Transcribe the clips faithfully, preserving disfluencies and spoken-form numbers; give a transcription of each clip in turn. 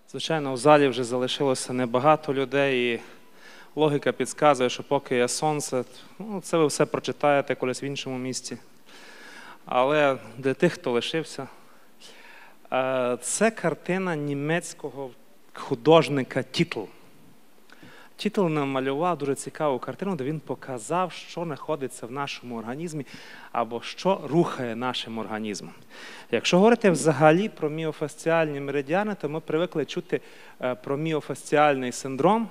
Звичайно, в залі вже залишилося небагато людей, і логіка підказує, що поки є сонце, ну, це ви все прочитаєте колись в іншому місці. Але для тих, хто лишився, це картина німецького художника Тітл. Тітл намалював дуже цікаву картину, де він показав, що знаходиться в нашому організмі або що рухає нашим організмом. Якщо говорити взагалі про міофасціальні меридіани, то ми привикли чути про міофасціальний синдром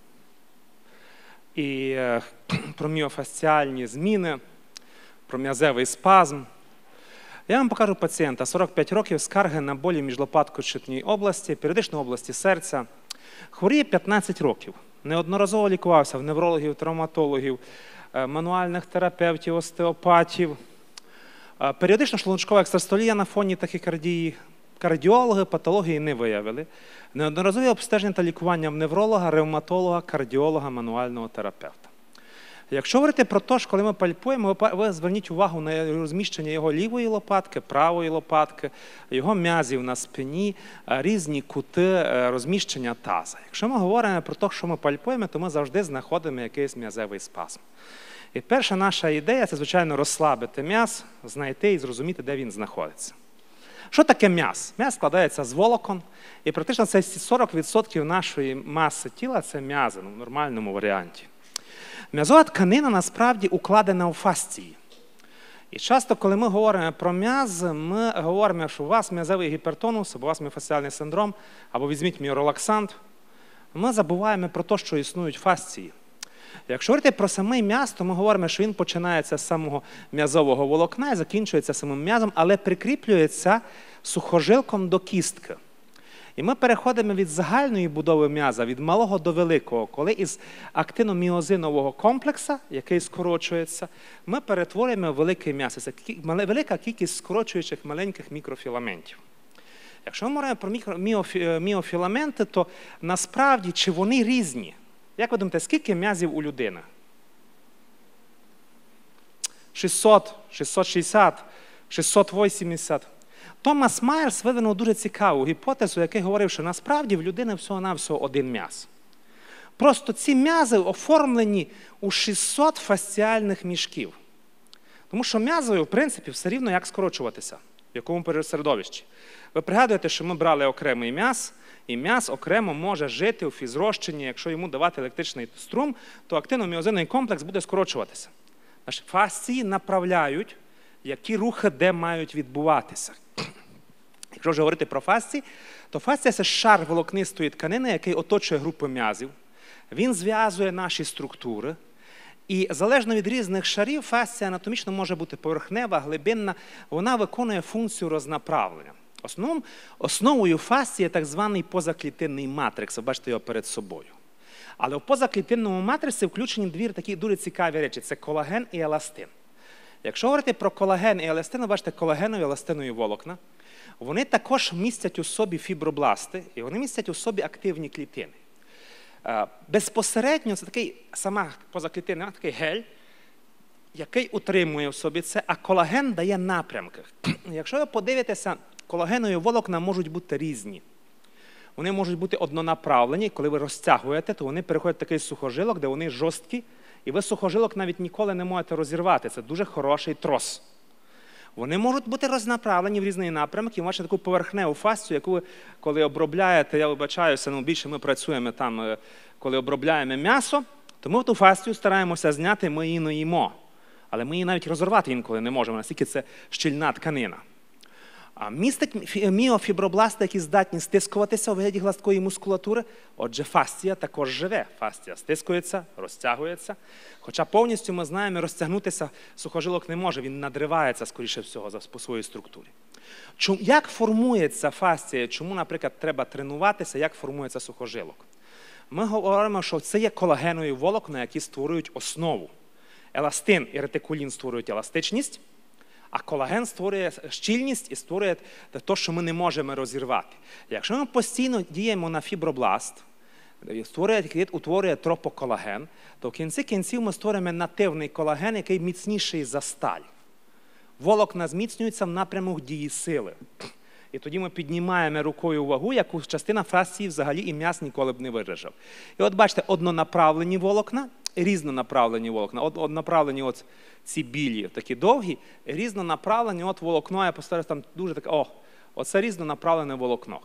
і про міофасціальні зміни, про м'язевий спазм. Я вам покажу пацієнта, сорок п'ять років, скарги на болі міжлопатко-щитній області, періодично області серця. Хворіє п'ятнадцять років. Неодноразово лікувався в неврологів, травматологів, мануальних терапевтів, остеопатів. Періодично шлуночкова екстрастолія на фоні тахікардії. Кардіологи патології не виявили. Неодноразові обстеження та лікування в невролога, ревматолога, кардіолога, мануального терапевта. Якщо говорити про те, що коли ми пальпуємо, ви зверніть увагу на розміщення його лівої лопатки, правої лопатки, його м'язів на спині, різні кути розміщення таза. Якщо ми говоримо про те, що ми пальпуємо, то ми завжди знаходимо якийсь м'язевий спазм. І перша наша ідея – це, звичайно, розслабити м'яз, знайти і зрозуміти, де він знаходиться. Що таке м'яз? М'яз складається з волокон, і практично це сорок відсотків нашої маси тіла – це м'язи, ну, в нормальному варіанті. М'язова тканина насправді укладена у фасції. І часто, коли ми говоримо про м'яз, ми говоримо, що у вас м'язовий гіпертонус, або у вас міофасціальний синдром, або візьміть міорелаксант. Ми забуваємо про те, що існують фасції. Якщо говорити про самий м'яз, то ми говоримо, що він починається з самого м'язового волокна і закінчується самим м'язом, але прикріплюється сухожилком до кістки. І ми переходимо від загальної будови м'яза, від малого до великого, коли із актиноміозинового комплексу, який скорочується, ми перетворюємо в великий м'яз. Це велика кількість скорочуючих маленьких мікрофіламентів. Якщо ми говоримо про міофіламенти, то насправді, чи вони різні? Як ви думаєте, скільки м'язів у людини? шістсот, шістсот шістдесят, шістсот вісімдесят. Томас Майерс видвинув дуже цікаву гіпотезу, який говорив, що насправді в людини всього-навсього один м'яз. Просто ці м'язи оформлені у шістсот фасціальних мішків. Тому що м'язою, в принципі, все рівно як скорочуватися, в якому середовищі. Ви пригадуєте, що ми брали окремий м'яз, і м'яз окремо може жити у фізрозчині, якщо йому давати електричний струм, то актиноміозинний комплекс буде скорочуватися. Наші фасції направляють, які рухи де мають відбуватися. Якщо вже говорити про фасції, то фасція – це шар волокнистої тканини, який оточує групи м'язів. Він зв'язує наші структури. І залежно від різних шарів, фасція анатомічно може бути поверхнева, глибинна. Вона виконує функцію рознаправлення. Основною, основою фасції є так званий позаклітинний матрикс. Ви бачите його перед собою. Але в позаклітинному матриксі включені дві такі дуже цікаві речі – це колаген і еластин. Якщо говорити про колаген і еластин, ви бачите колагенові і еластинові волокна. Вони також містять у собі фібробласти, і вони містять у собі активні клітини. Безпосередньо це такий, сама позаклітинна, такий гель, який утримує в собі це, а колаген дає напрямки. Якщо ви подивитеся, колагенові волокна можуть бути різні. Вони можуть бути однонаправлені, коли ви розтягуєте, то вони переходять в такий сухожилок, де вони жорсткі, і ви сухожилок навіть ніколи не можете розірвати. Це дуже хороший трос. Вони можуть бути рознаправлені в різні напрямки, і бачите таку поверхневу фасцію, яку ви, коли обробляєте, я вибачаюся, ну більше ми працюємо там, коли обробляємо м'ясо, то ми ту фасцію стараємося зняти, ми її не їмо. Але ми її навіть розорвати інколи не можемо, настільки це щільна тканина. А містить міофібробласти, які здатні стискуватися у вигляді гладкої мускулатури. Отже, фасція також живе. Фасція стискується, розтягується. Хоча повністю, ми знаємо, розтягнутися сухожилок не може, він надривається, скоріше всього, по своїй структурі. Як формується фасція? Чому, наприклад, треба тренуватися, як формується сухожилок? Ми говоримо, що це є колагенові волокна, які створюють основу. Еластин і ретикулін створюють еластичність, а колаген створює щільність і створює те, що ми не можемо розірвати. Якщо ми постійно діємо на фібробласт, створює, утворює тропоколаген, то в кінці кінців ми створюємо нативний колаген, який міцніший за сталь. Волокна зміцнюються в напрямок дії сили. І тоді ми піднімаємо рукою вагу, яку частина фасції взагалі і м'яз ніколи б не виражав. І от бачите, однонаправлені волокна, різнонаправлені волокна. Однонаправлені от ці білі, такі довгі, різнонаправлені от волокно, я постараюсь там дуже таке, о, оце різнонаправлене волокно.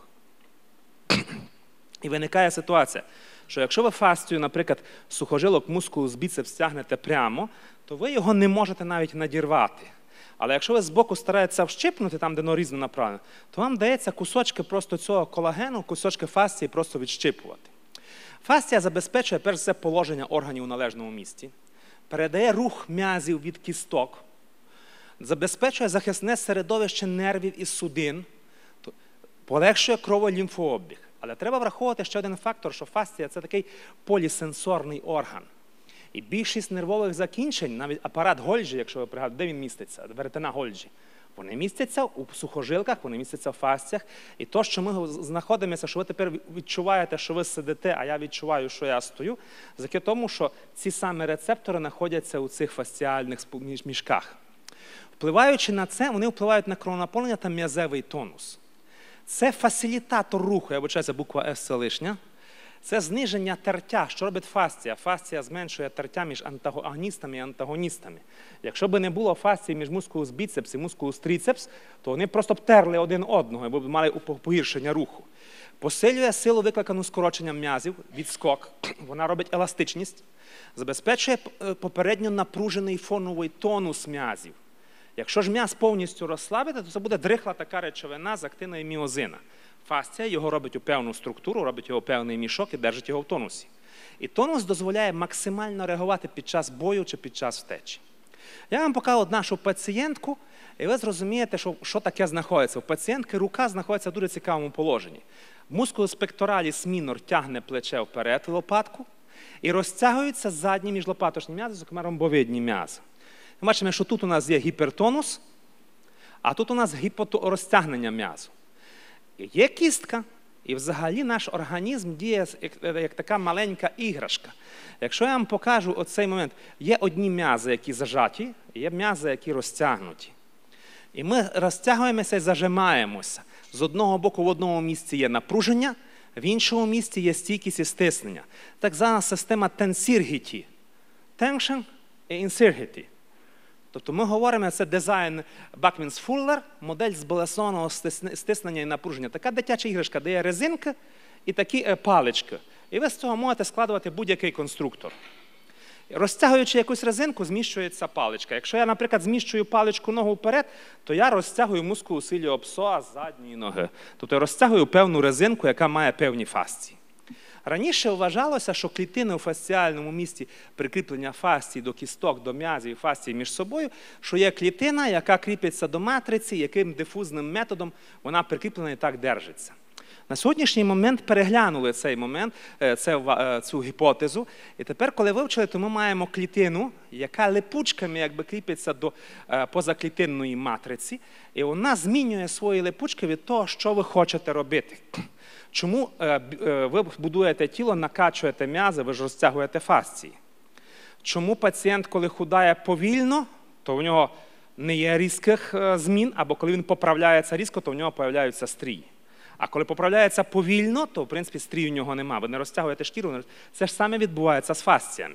І виникає ситуація, що якщо ви фасцію, наприклад, сухожилок мускулу з біцепс тягнете прямо, то ви його не можете навіть надірвати. Але якщо ви збоку стараєтеся вщипнути, там, де воно різнонаправлено, то вам дається кусочки просто цього колагену, кусочки фасції просто відщипувати. Фасція забезпечує, перш за все, положення органів у належному місці, передає рух м'язів від кісток, забезпечує захисне середовище нервів і судин, полегшує кроволімфообіг. Але треба враховувати ще один фактор, що фасція – це такий полісенсорний орган. І більшість нервових закінчень, навіть апарат Гольджі, якщо ви пригадуєте, де він міститься, веретена Гольджі, вони містяться у сухожилках, вони містяться в фасціях. І то, що ми знаходимося, що ви тепер відчуваєте, що ви сидите, а я відчуваю, що я стою, завдяки тому, що ці самі рецептори знаходяться у цих фасціальних мішках. Впливаючи на це, вони впливають на кровонаповнення та м'язевий тонус. Це фасилітатор руху, я вибачаюся, буква С це лишня. Це зниження тертя. Що робить фасція? Фасція зменшує тертя між антагоністами і антагоністами. Якщо б не було фасції між мускулус біцепс і мускулус трицепс, то вони просто б терли один одного, і б мали погіршення руху. Посилює силу, викликану скороченням м'язів, відскок. Вона робить еластичність. Забезпечує попередньо напружений фоновий тонус м'язів. Якщо ж м'яз повністю розслабити, то це буде дрихла така речовина з актина і міозина. Фасція його робить у певну структуру, робить його у певний мішок і держить його в тонусі. І тонус дозволяє максимально реагувати під час бою чи під час втечі. Я вам покажу нашу пацієнтку, і ви зрозумієте, що, що таке знаходиться. У пацієнтки рука знаходиться в дуже цікавому положенні. Мускулус пектораліс мінор тягне плече вперед, лопатку, і розтягуються задні міжлопаточні м'язи, зокрема ромбовидні м'язи. Ми бачимо, що тут у нас є гіпертонус, а тут у нас розтягнення м'язу. Є кістка, і взагалі наш організм діє як, як така маленька іграшка. Якщо я вам покажу оцей момент, є одні м'язи, які зажаті, і є м'язи, які розтягнуті. І ми розтягуємося і зажимаємося. З одного боку в одному місці є напруження, в іншому місці є стійкість і стиснення. Так звана система тенсіргіті. Tension і інсіргіті. Тобто ми говоримо, це дизайн Бакмінс-Фуллер, модель збалансованого стиснення і напруження. Така дитяча іграшка, де є резинка і такі палички. І ви з цього можете складувати будь-який конструктор. Розтягуючи якусь резинку, зміщується паличка. Якщо я, наприклад, зміщую паличку ногу вперед, то я розтягую мускулус іліопсоа з задньої ноги. Тобто я розтягую певну резинку, яка має певні фасції. Раніше вважалося, що клітини у фасціальному місці прикріплення фасції до кісток, до м'язів і фасції між собою, що є клітина, яка кріпиться до матриці, яким дифузним методом вона прикріплена і так держиться. На сьогоднішній момент переглянули цей момент, цю гіпотезу, і тепер, коли вивчили, то ми маємо клітину, яка липучками якби кріпиться до позаклітинної матриці, і вона змінює свої липучки від того, що ви хочете робити. Чому ви будуєте тіло, накачуєте м'язи, ви ж розтягуєте фасції? Чому пацієнт, коли худає повільно, то в нього не є різких змін, або коли він поправляється різко, то в нього з'являються стрії? А коли поправляється повільно, то, в принципі, стрій у нього немає. Ви не розтягуєте шкіру. Це ж саме відбувається з фасціями.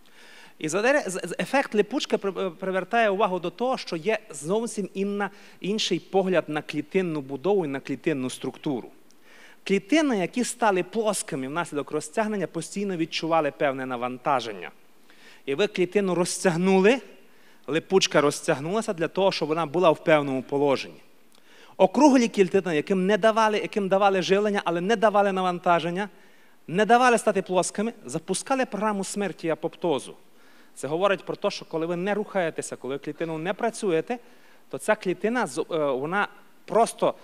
І ефект липучки привертає увагу до того, що є зовсім інший погляд на клітинну будову і на клітинну структуру. Клітини, які стали плоскими внаслідок розтягнення, постійно відчували певне навантаження. І ви клітину розтягнули, липучка розтягнулася для того, щоб вона була в певному положенні. Округлі клітини, яким, не давали, яким давали живлення, але не давали навантаження, не давали стати плоскими, запускали програму смерті і апоптозу. Це говорить про те, що коли ви не рухаєтеся, коли ви клітину не працюєте, то ця клітина, вона просто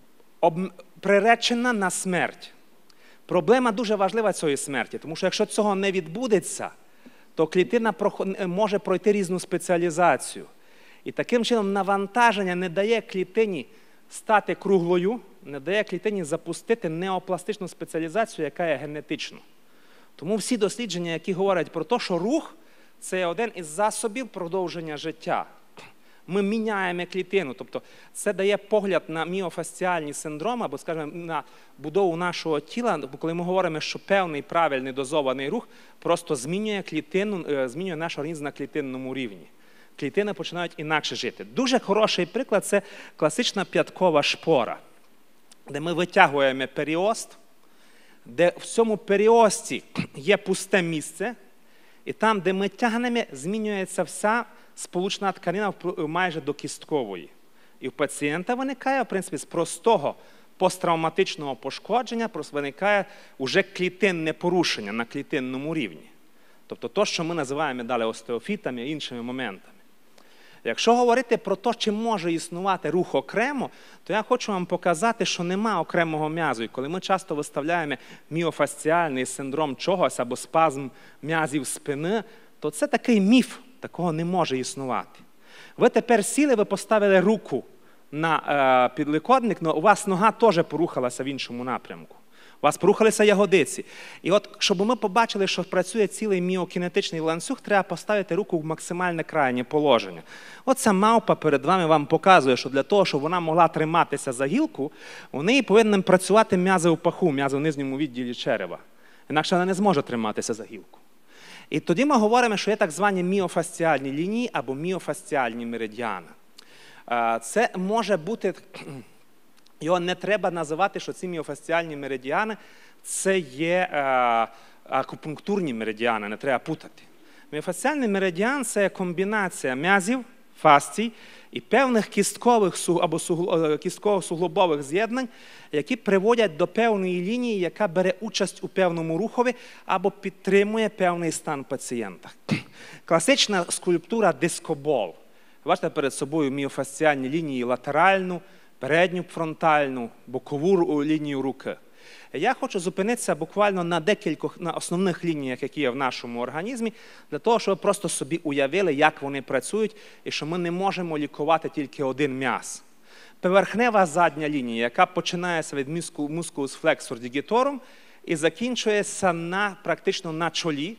приречена на смерть. Проблема дуже важлива цієї смерті, тому що якщо цього не відбудеться, то клітина може пройти різну спеціалізацію. І таким чином навантаження не дає клітині стати круглою, не дає клітині запустити неопластичну спеціалізацію, яка є генетична. Тому всі дослідження, які говорять про те, що рух – це один із засобів продовження життя. Ми міняємо клітину. Тобто це дає погляд на міофасціальні синдроми, або, скажімо, на будову нашого тіла, коли ми говоримо, що певний правильний дозований рух просто змінює клітину, змінює наш організм на клітинному рівні. Клітини починають інакше жити. Дуже хороший приклад – це класична п'яткова шпора, де ми витягуємо періост, де в цьому періості є пусте місце, і там, де ми тягнемо, змінюється вся сполучна тканина майже до кісткової. І в пацієнта виникає, в принципі, з простого посттравматичного пошкодження виникає вже клітинне порушення на клітинному рівні. Тобто те, що ми називаємо далі остеофітами і іншими моментами. Якщо говорити про те, чи може існувати рух окремо, то я хочу вам показати, що нема окремого м'язу. І коли ми часто виставляємо міофасціальний синдром чогось або спазм м'язів спини, то це такий міф, такого не може існувати. Ви тепер сіли, ви поставили руку на е, підлокітник, але у вас нога теж порухалася в іншому напрямку. У вас порухалися ягодиці. І от, щоб ми побачили, що працює цілий міокінетичний ланцюг, треба поставити руку в максимальне крайнє положення. Оця мавпа перед вами вам показує, що для того, щоб вона могла триматися за гілку, у неї повинен працювати м'язи в паху, м'язи в нижньому відділі черева. Інакше вона не зможе триматися за гілку. І тоді ми говоримо, що є так звані міофасціальні лінії або міофасціальні меридіани. Це може бути... Його не треба називати, що ці міофасціальні меридіани – це є е, акупунктурні меридіани, не треба путати. Міофасціальний меридіан – це комбінація м'язів, фасцій і певних кісткових або кістково-суглобових з'єднань, які приводять до певної лінії, яка бере участь у певному рухові або підтримує певний стан пацієнта. Класична скульптура дискобол. Бачите перед собою міофасціальні лінії латеральну, передню фронтальну, бокову лінію руки. Я хочу зупинитися буквально на декількох, на основних лініях, які є в нашому організмі, для того, щоб ви просто собі уявили, як вони працюють, і що ми не можемо лікувати тільки один м'яз. Поверхнева задня лінія, яка починається від musculus flexor digitorum і закінчується на, практично на чолі.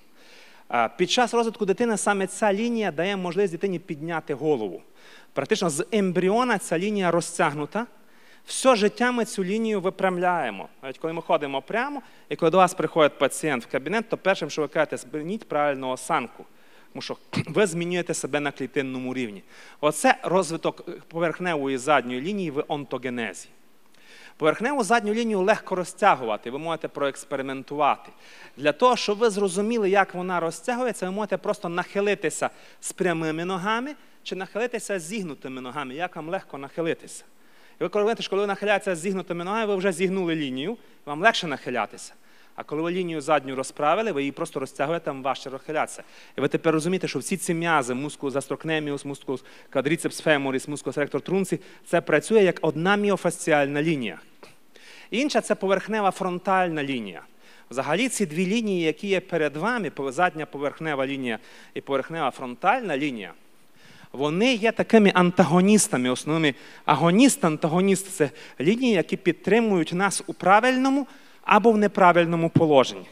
Під час розвитку дитини саме ця лінія дає можливість дитині підняти голову. Практично з ембріона ця лінія розтягнута. Все життя ми цю лінію випрямляємо. Навіть коли ми ходимо прямо, і коли до вас приходить пацієнт в кабінет, то першим, що ви кажете, зверніть правильну осанку. Тому що ви змінюєте себе на клітинному рівні. Оце розвиток поверхневої задньої лінії в онтогенезі. Поверхневу задню лінію легко розтягувати, ви можете проекспериментувати. Для того, щоб ви зрозуміли, як вона розтягується, ви можете просто нахилитися з прямими ногами чи нахилитися з зігнутими ногами, як вам легко нахилитися. І ви розумієте, що коли ви нахиляєтеся з зігнутими ногами, ви вже зігнули лінію, вам легше нахилятися. А коли ви лінію задню розправили, ви її просто розтягуєте, вам важче розхилятися. І ви тепер розумієте, що всі ці м'язи, мускулус гастрокнеміус, мускулус квадріцепс феморіс, мускулус ректор трунці, це працює як одна міофасціальна лінія. Інша – це поверхнева фронтальна лінія. Взагалі ці дві лінії, які є перед вами, задня поверхнева лінія і поверхнева фронтальна лінія, вони є такими антагоністами, основними. Агоніст-антагоніст – це лінії, які підтримують нас у правильному або в неправильному положенні.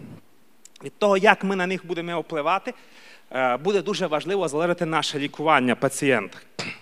Від того, як ми на них будемо впливати, буде дуже важливо залежати наше лікування пацієнта.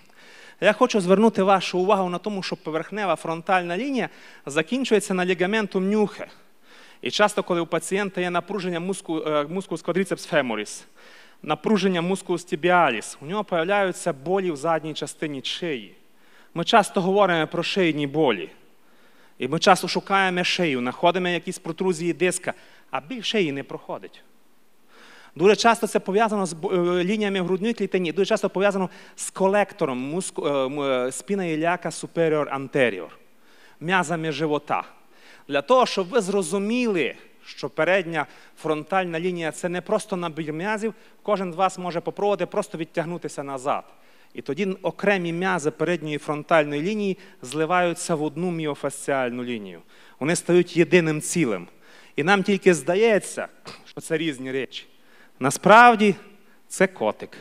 Я хочу звернути вашу увагу на тому, що поверхнева фронтальна лінія закінчується на лігаментум нюхе. І часто, коли у пацієнта є напруження мускулус квадріцепс феморіс, напруження мускулус тібіаліс, у нього з'являються болі в задній частині шиї. Ми часто говоримо про шийні болі. І ми часто шукаємо шию, знаходимо якісь протрузії диска, а біль шиї не проходить. Дуже часто це пов'язано з лініями в грудній клітині, дуже часто пов'язано з колектором спіна іліака superior anterior, м'язами живота. Для того, щоб ви зрозуміли, що передня фронтальна лінія – це не просто набір м'язів, кожен з вас може спробувати просто відтягнутися назад. І тоді окремі м'язи передньої фронтальної лінії зливаються в одну міофасціальну лінію. Вони стають єдиним цілим. І нам тільки здається, що це різні речі. Насправді, це котик.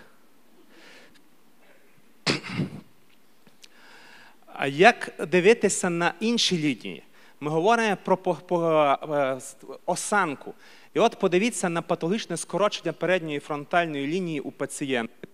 А як дивитися на інші лінії? Ми говоримо про по, по, осанку. І от подивіться на патологічне скорочення передньої фронтальної лінії у пацієнта.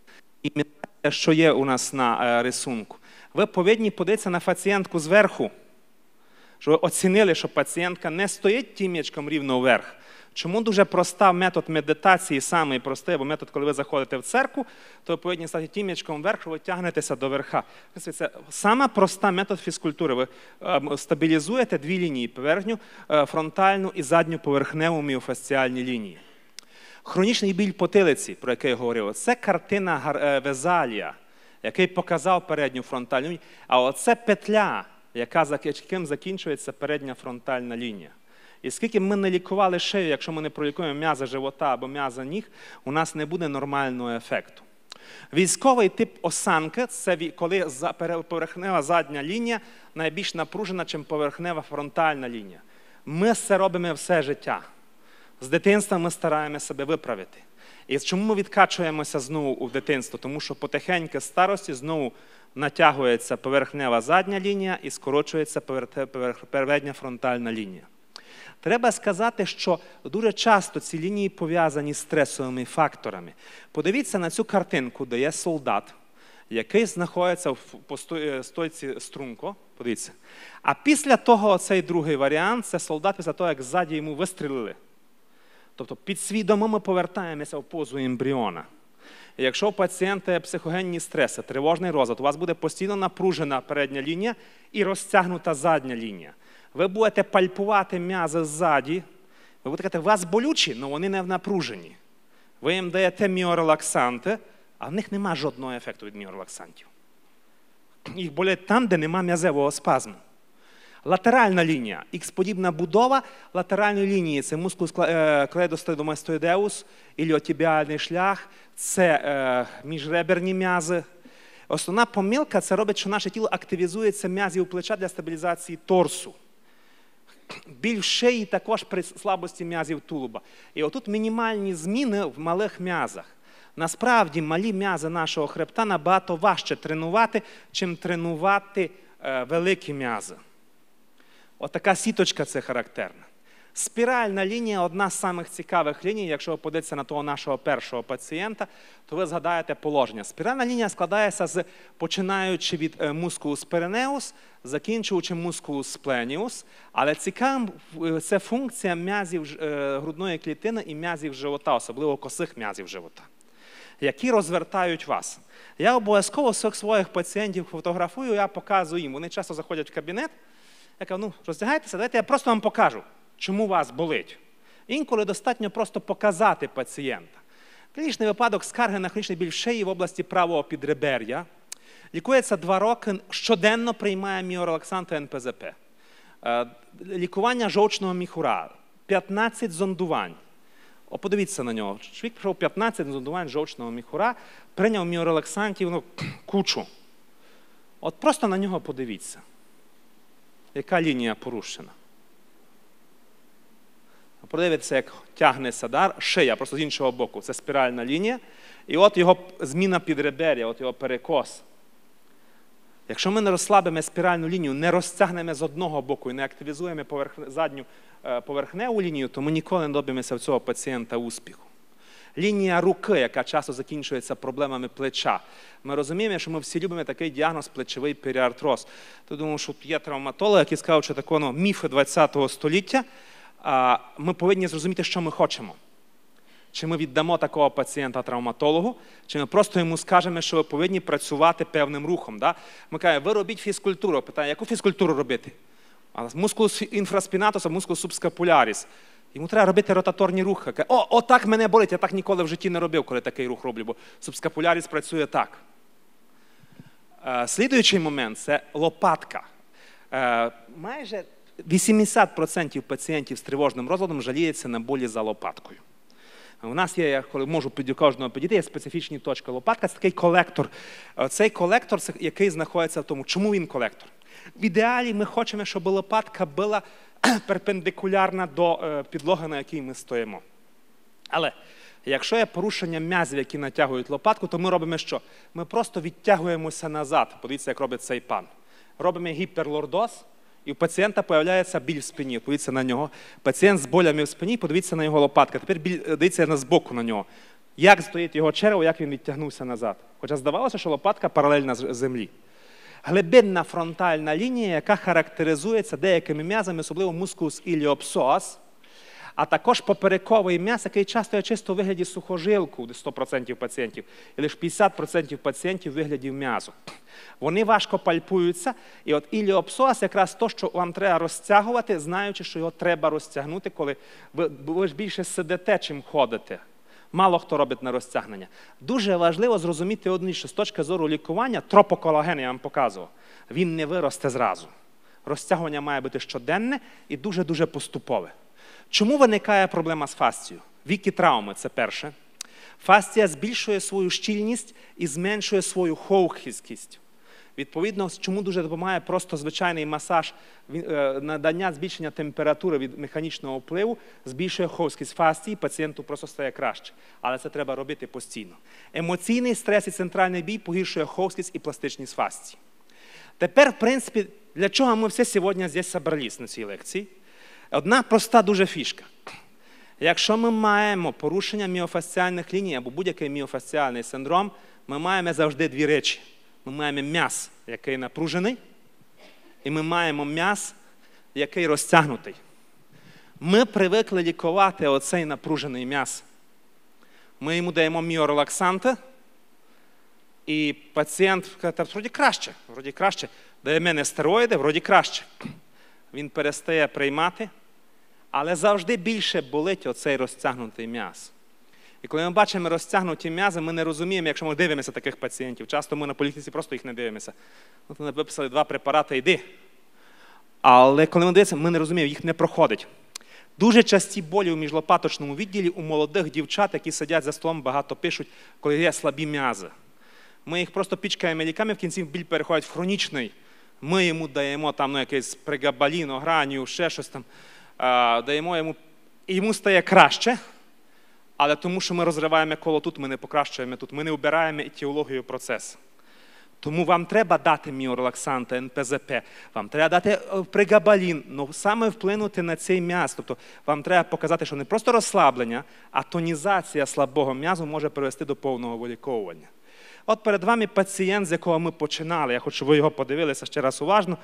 імітація, що є у нас на рисунку. Ви повинні подивитися на пацієнтку зверху, щоб ви оцінили, що пацієнтка не стоїть тім'ячком рівно вверх. Чому дуже проста метод медитації, самий простий, бо метод, коли ви заходите в церкву, то ви повинні стати тім'ячком вверх, що ви тягнетеся до верха. Це сама проста метод фізкультури. Ви стабілізуєте дві лінії, верхню фронтальну і задню поверхневу міофасціальні лінії. Хронічний біль потилиці, про який я говорив, це картина Везалія, який показав передню фронтальну лінію, а оце петля, яка, яким закінчується передня фронтальна лінія. І скільки ми не лікували шию, якщо ми не пролікуємо м'язи живота або м'язи ніг, у нас не буде нормального ефекту. Військовий тип осанки – це коли поверхнева задня лінія найбільш напружена, чим поверхнева фронтальна лінія. Ми це робимо все життя. З дитинства ми стараємося себе виправити. І чому ми відкачуємося знову у дитинство? Тому що потихеньку з старості знову натягується поверхнева задня лінія і скорочується передня фронтальна лінія. Треба сказати, що дуже часто ці лінії пов'язані з стресовими факторами. Подивіться на цю картинку, де є солдат, який знаходиться в стойці струнко. Подивіться. А після того цей другий варіант – це солдат після того, як ззаді йому вистрілили. Тобто підсвідомо ми повертаємося в позу ембріона. І якщо у пацієнта є психогенні стреси, тривожний розлад, у вас буде постійно напружена передня лінія і розтягнута задня лінія. Ви будете пальпувати м'язи ззаді, ви будете казати, у вас болючі, але вони не напружені. Ви їм даєте міорелаксанти, а в них немає жодного ефекту від міорелаксантів. Їх болять там, де немає м'язевого спазму. Латеральна лінія, ікс-подібна будова латеральної лінії – це мускул клеїдостегмастоїдеус, іліотібіальний шлях, це е, міжреберні м'язи. Основна помилка – це робить, що наше тіло активізується м'язів плеча для стабілізації торсу. Біль в шиї також при слабості м'язів тулуба. І отут мінімальні зміни в малих м'язах. Насправді, малі м'язи нашого хребта набагато важче тренувати, чим тренувати е, великі м'язи. Отака сіточка – це характерна. Спіральна лінія – одна з самих цікавих ліній. Якщо ви подивитеся на того нашого першого пацієнта, то ви згадаєте положення. Спіральна лінія складається з, починаючи від мускулус перенеус, закінчуючи мускулус спленіус. Але цікава – це функція м'язів грудної клітини і м'язів живота, особливо косих м'язів живота, які розвертають вас. Я обов'язково всіх своїх пацієнтів фотографую, я показую їм. Вони часто заходять в кабінет. Я кажу, ну, роздягайтеся, давайте я просто вам покажу, чому вас болить. Інколи достатньо просто показати пацієнта. Клінічний випадок скарги на хронічний біль шиї в області правого підребер'я. Лікується два роки, щоденно приймає міорелаксанти ен пе зет пе. Лікування жовчного міхура, п'ятнадцять зондувань. О, подивіться на нього. Чоловік пройшов п'ятнадцять зондувань жовчного міхура, прийняв міорелаксантів, ну, кучу. От просто на нього подивіться. Яка лінія порушена? Подивіться, як тягнеться дар, шия, просто з іншого боку. Це спіральна лінія. І от його зміна підребер'я, от його перекос. Якщо ми не розслабимо спіральну лінію, не розтягнемо з одного боку і не активізуємо поверх... задню поверхневу лінію, то ми ніколи не доб'ємося в цього пацієнта успіху. Лінія руки, яка часто закінчується проблемами плеча. Ми розуміємо, що ми всі любимо такий діагноз плечовий періартроз. То думаю, що є травматологи, які скажуть, що таке ну, міфи ХХ століття. А ми повинні зрозуміти, що ми хочемо. Чи ми віддамо такого пацієнта травматологу, чи ми просто йому скажемо, що ви повинні працювати певним рухом. Да? Ми кажемо, ви робіть фізкультуру. Питає, яку фізкультуру робити? Мускулус інфраспінатус, мускулус субскапуляріс. Йому треба робити ротаторні рухи. О, отак мене болить, я так ніколи в житті не робив, коли такий рух роблю, бо субскапуляріс працює так. Слідуючий момент – це лопатка. Майже вісімдесят відсотків пацієнтів з тривожним розладом жаліється на болі за лопаткою. У нас є, я коли можу до кожного підійти, є специфічні точки. Лопатка – це такий колектор. Цей колектор, який знаходиться в тому, чому він колектор? В ідеалі ми хочемо, щоб лопатка була перпендикулярна до підлоги, на якій ми стоїмо. Але якщо є порушення м'язів, які натягують лопатку, то ми робимо що? Ми просто відтягуємося назад. Подивіться, як робить цей пан. Робимо гіперлордоз, і у пацієнта з'являється біль в спині. Подивіться на нього. Пацієнт з болями в спині, подивіться на його лопатку. Тепер біль, дивіться збоку на нього. як стоїть його черево, як він відтягнувся назад. Хоча здавалося, що лопатка паралельна з землі. Глибинна фронтальна лінія, яка характеризується деякими м'язами, особливо мускулус іліопсоас, а також поперековий м'яз, який часто є чисто у вигляді сухожилку, сто відсотків пацієнтів, і лише п'ятдесят відсотків пацієнтів у вигляді м'язу. Вони важко пальпуються, і от іліопсоас якраз то, що вам треба розтягувати, знаючи, що його треба розтягнути, коли ви, ви ж більше сидите, чим ходите. Мало хто робить на розтягнення. Дуже важливо зрозуміти одне, що з точки зору лікування, тропоколаген, я вам показував, він не виросте зразу. Розтягування має бути щоденне і дуже-дуже поступове. Чому виникає проблема з фасцією? Вік і травми – це перше. Фасція збільшує свою щільність і зменшує свою ховхісткість. Відповідно, чому дуже допомагає просто звичайний масаж, надання збільшення температури від механічного впливу, збільшує ховхість фасції, пацієнту просто стає краще. Але це треба робити постійно. Емоційний стрес і центральний бій погіршує ховхість і пластичність фасції. Тепер, в принципі, для чого ми всі сьогодні здесь зібрались на цій лекції? Одна проста дуже фішка. Якщо ми маємо порушення міофасціальних ліній або будь-який міофасціальний синдром, ми маємо завжди дві речі. Ми маємо м'яз, який напружений, і ми маємо м'яз, який розтягнутий. Ми привикли лікувати оцей напружений м'яз. Ми йому даємо міорелаксанти, і пацієнт каже, вроді краще, вроді краще. Дає мене стероїди, вроді краще. Він перестає приймати, але завжди більше болить оцей розтягнутий м'яз. І коли ми бачимо розтягнуті м'язи, ми не розуміємо, якщо ми дивимося таких пацієнтів. Часто ми на поліклініці просто їх не дивимося. От вони виписали два препарати, йди. Але коли ми дивимося, ми не розуміємо, їх не проходить. Дуже часті болі у міжлопаточному відділі у молодих дівчат, які сидять за столом, багато пишуть, коли є слабі м'язи. Ми їх просто пічкаємо ліками, в кінці біль переходить в хронічний. Ми йому даємо там, ну, якийсь прегабалін, огранію, ще щось там. А, даємо йому, і йому стає краще, але тому, що ми розриваємо коло тут, ми не покращуємо тут, ми не обираємо етіологію процесу. Тому вам треба дати міорелаксанти, ен пе зет пе, вам треба дати прегабалін, але саме вплинути на цей м'яз. Тобто вам треба показати, що не просто розслаблення, а тонізація слабого м'язу може привести до повного виліковування. От перед вами пацієнт, з якого ми починали, я хочу, щоб ви його подивилися ще раз уважно,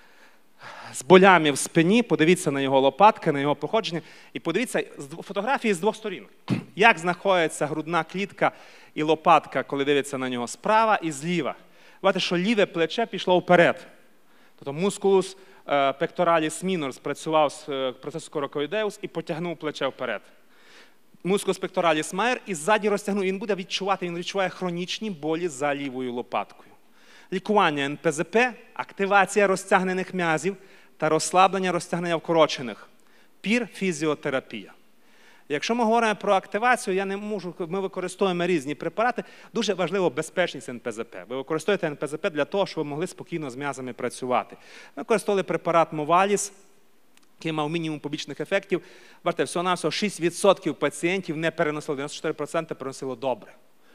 з болями в спині, подивіться на його лопатки, на його походження, і подивіться фотографії з двох сторін. Як знаходиться грудна клітка і лопатка, коли дивиться на нього справа і зліва. Бачите, що ліве плече пішло вперед. Тобто мускулус пектораліс мінор спрацював з процесу коракоїдеус і потягнув плече вперед. Мускулус пектораліс майор і ззаді розтягнув. Він буде відчувати, він відчуває хронічні болі за лівою лопаткою. Лікування ен пе зет пе, активація розтягнених м'язів та розслаблення розтягнення вкорочених. Пір-фізіотерапія. Якщо ми говоримо про активацію, я не можу, ми використовуємо різні препарати. Дуже важливо безпечність ен пе зет пе. Ви використовуєте ен пе зет пе для того, щоб ви могли спокійно з м'язами працювати. Ми використовували препарат Моваліс, який мав мінімум побічних ефектів. Бачите, всього-навсього шість відсотків пацієнтів не переносило, дев'яносто чотири відсотки переносило добре.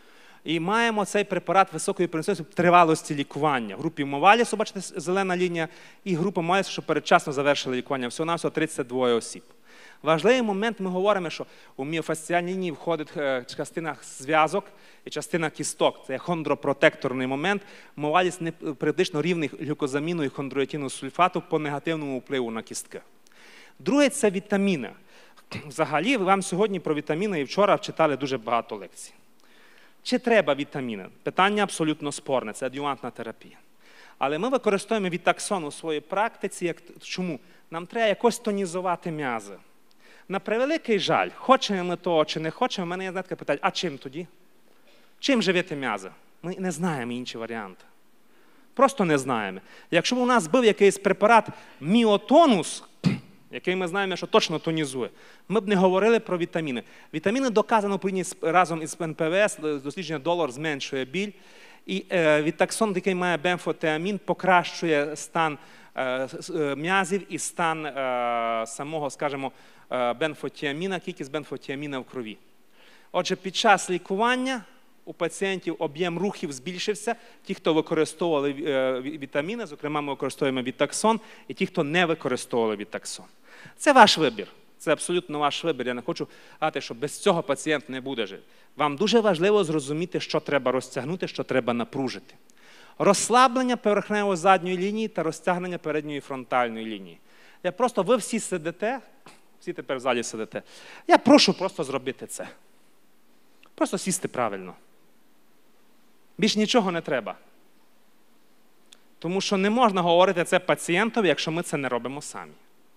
І маємо цей препарат високої переносимості тривалості лікування. В групі Мовалісу, бачите, зелена лінія, і група Мовалісу, що передчасно завершили лікування. Всього-навсього тридцять два осіб. Важливий момент, ми говоримо, що у міофасціальній лінії входить частина зв'язок і частина кісток. Це хондропротекторний момент. Моваліс не практично рівний глюкозаміну і хондроїтину сульфату по негативному впливу на кістки. Друге – це вітаміни. Взагалі, вам сьогодні про вітаміни і вчора читали дуже багато лекцій. Чи треба вітаміни? Питання абсолютно спорне, це ад'ювантна терапія. Але ми використовуємо вітаксон у своїй практиці. Як... Чому? Нам треба якось тонізувати м'язи. На превеликий жаль, хочемо ми того чи не хочемо, в мене є таке питання, а чим тоді? Чим живити м'язи? Ми не знаємо інші варіанти. Просто не знаємо. Якщо б у нас був якийсь препарат міотонус, який ми знаємо, що точно тонізує, ми б не говорили про вітаміни. Вітаміни доказано разом із ен пе ве ес, дослідження долар зменшує біль. І е, вітаксон, який має бенфотиамін, покращує стан е, м'язів і стан е, самого, скажімо, е, бенфотиаміна, кількість бенфотиаміна в крові. Отже, під час лікування у пацієнтів об'єм рухів збільшився. Ті, хто використовували е, вітаміни, зокрема ми використовуємо вітаксон, і ті, хто не використовували вітаксон. Це ваш вибір. Це абсолютно ваш вибір. Я не хочу сказати, що без цього пацієнт не буде жити. Вам дуже важливо зрозуміти, що треба розтягнути, що треба напружити. Розслаблення поверхнево задньої лінії та розтягнення передньої фронтальної лінії. Я просто, ви всі сидите, всі тепер в залі сидите. Я прошу просто зробити це. Просто сісти правильно. Більш нічого не треба. Тому що не можна говорити це пацієнтові, якщо ми це не робимо самі.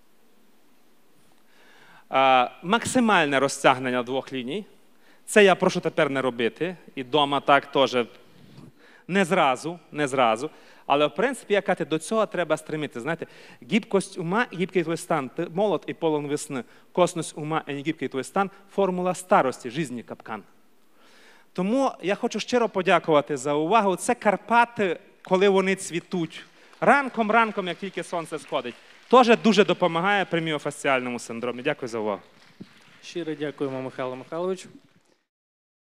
А, максимальне розтягнення двох ліній. Це я прошу тепер не робити. І вдома так теж не зразу, не зразу. Але, в принципі, як казати, до цього треба стремити. Знаєте, гибкость ума і гибкий твій стан. Ти молод і полон весни. Косність ума і не гибкий твій стан – формула старості, житті капкан. Тому я хочу щиро подякувати за увагу. Це Карпати, коли вони цвітуть. Ранком-ранком, як тільки сонце сходить. Теж дуже допомагає при міофасціальному синдромі. Дякую за увагу. Щиро дякуємо, Михайло Михайлович.